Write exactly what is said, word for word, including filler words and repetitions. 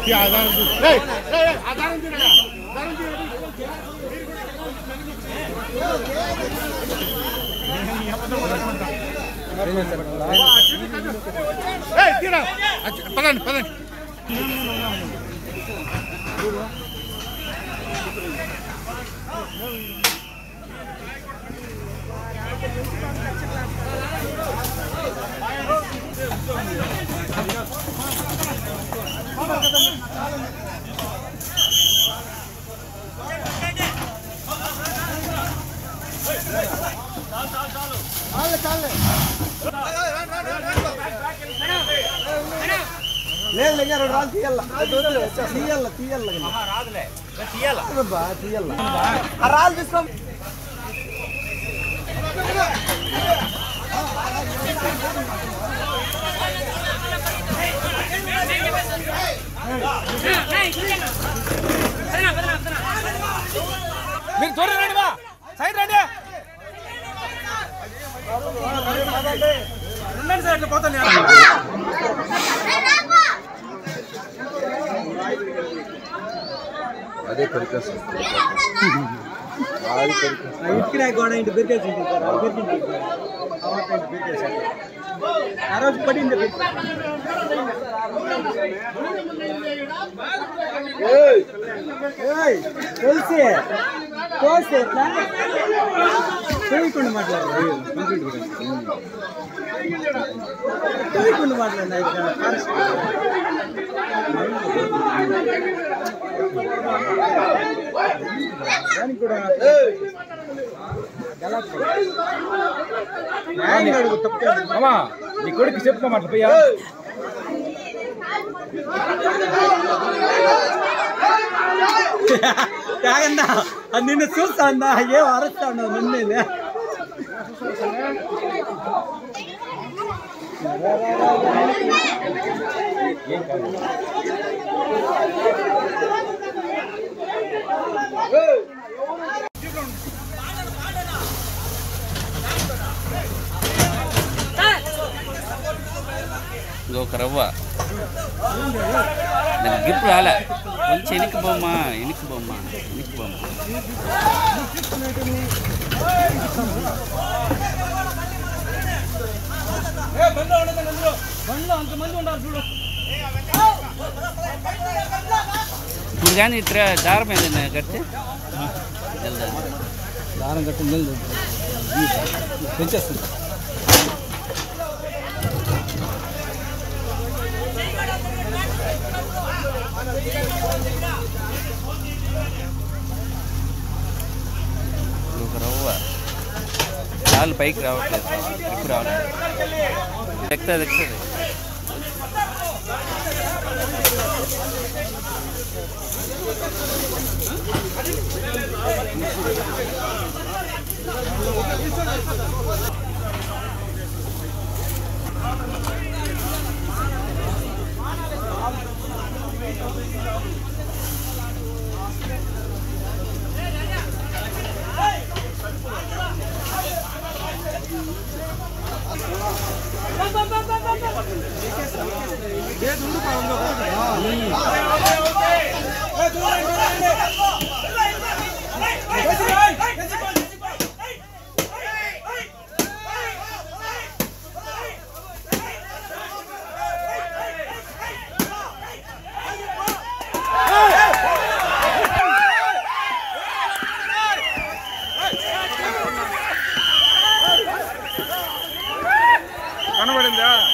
పదండి పదండి లేదు లేదు రెండు రాళ్ళు తీయాల తీయాల తీయాల రాదులే తీయాల తీయాల ఆ రాళ్ళు తీసుకో మీరు చూడండి రండి బా సైడ్ రండి ఉండండి సార్ ఇట్లా పోతాను అదే పరికాసం ఇటుకి గోడ ఇంటి బిరికేసి ఆ రోజు పడింది తెలిసి కోసి ఎట్లా తెలియకుండా మాట్లాడారు తెలియకుండా మాట్లాడినా దానికి కూడా అమ్మా నీ కొడుకు చెప్పుకోమాట పోయా తాగందా అది నిన్ను చూస్తా ఉందా ఏం అరుస్తా ఉండదు నిన్నే ఒక రవ్వ గిఫ్ట్ రాలే కొంచెం ఎనికి బొమ్మ ఎనికి బొమ్మ ఎనికి బొమ్మ ఇప్పుడు కానీ ఇతర దారం ఏదైనా కడితే దారం కట్టి పెంచేస్తుంది ఒక రవ్వ కాళ్ళు పైకి రావట్లేదు ఇప్పుడు రావట్లేదు ఎక్కుతుంది ఎక్కుతుంది కనబడిందా